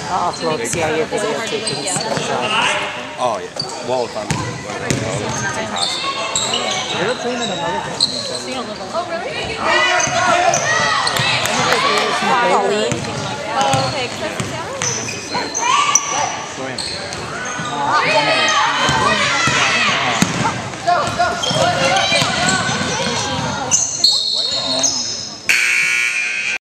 I'll upload the CIA video taking screenshots. Oh yeah. Well, if I'm fantastic. You're training another thing. Oh, really? Oh, okay. Go ahead.